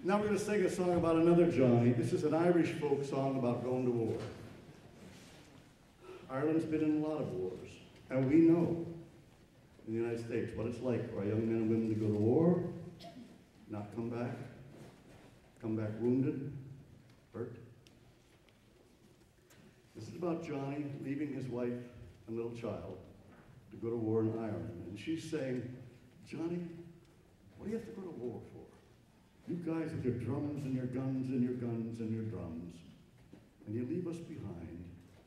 Now we're going to sing a song about another Johnny. This is an Irish folk song about going to war. Ireland's been in a lot of wars, and we know in the United States what it's like for our young men and women to go to war, not come back wounded, hurt. This is about Johnny leaving his wife and little child to go to war in Ireland. And she's saying, Johnny, what do you have to go to war for? You guys with your drums and your guns and your guns and your drums, and you leave us behind.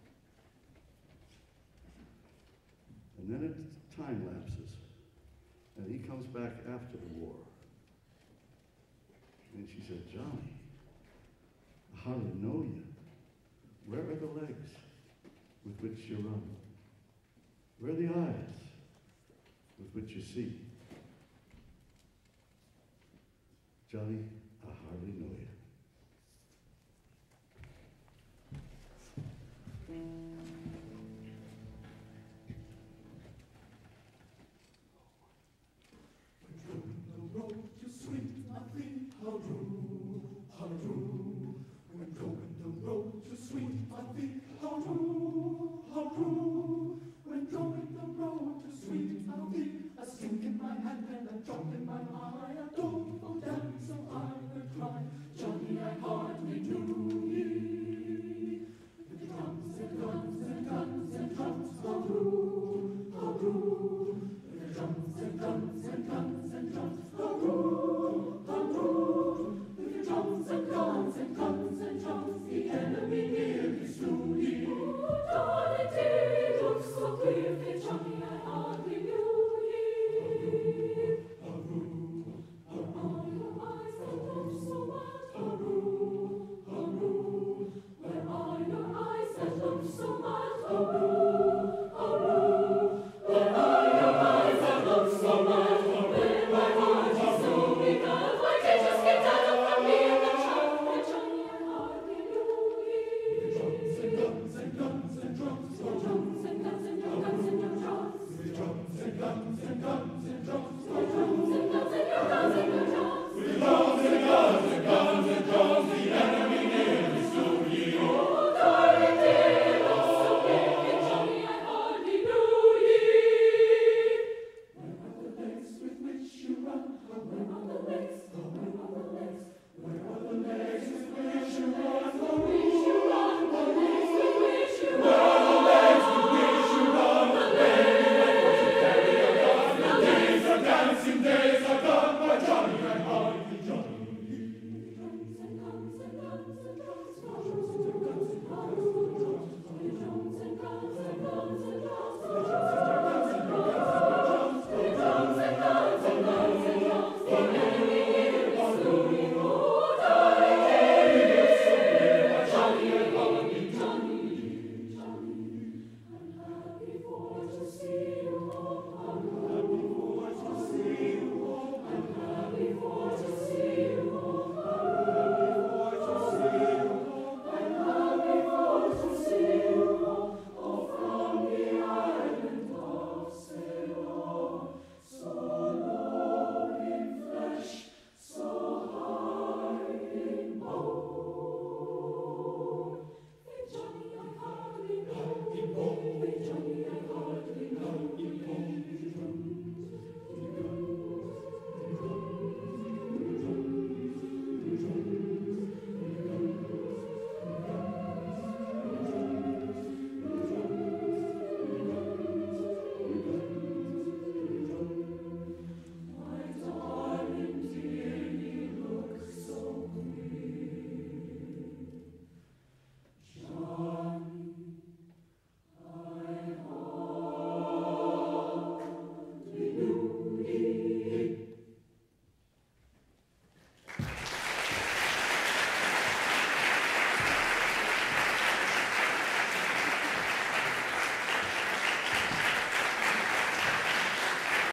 And then time lapses, and he comes back after the war. And she said, Johnny, I hardly know you. Where are the legs with which you run? Where are the eyes with which you see? Johnny, I hardly know you.